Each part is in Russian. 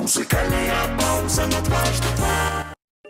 Музыкальная пауза на дважды два.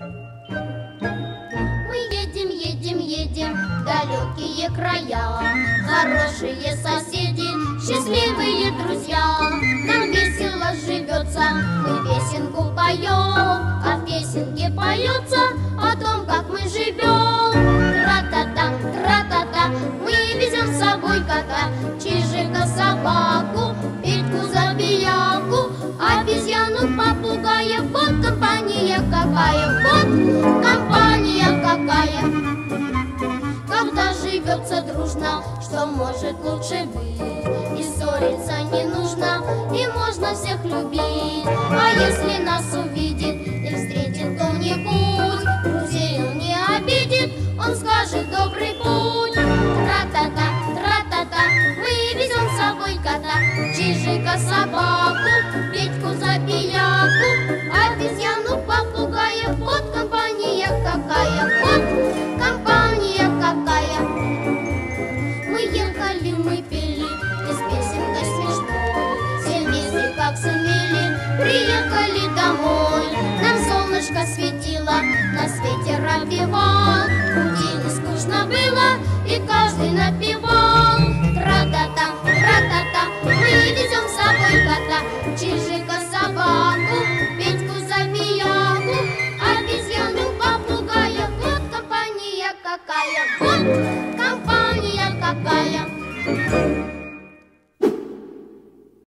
Мы едем, едем, едем в далекие края. Хорошие соседи, счастливые друзья. Нам весело живется, мы песенку поем. А в песенке поется о том, как мы живем. Тра-та-та, тра-та-та, мы везем с собой кота, чижика, собаку, Петьку, забияку, обезьяну, попугая. Вот компания какая, вот компания какая. Когда живется дружно, что может лучше быть? И ссориться не нужно, и можно всех любить. А если нас увидит и встретит кто-нибудь, друзей он не обидит, он скажет добрый путь. Тра-та-та, тра-та-та, мы везем с собой кота, чижика, собаку, Петьку, забияку, обезьяну, попугая. Вот компания какая, вот компания какая. Мы ехали, мы пели, и с песенкой смешной, все вместе как сумели, приехали домой. Нам солнышко светило, на свете ветер обвивал, пути не скучно было, и каждый напевал.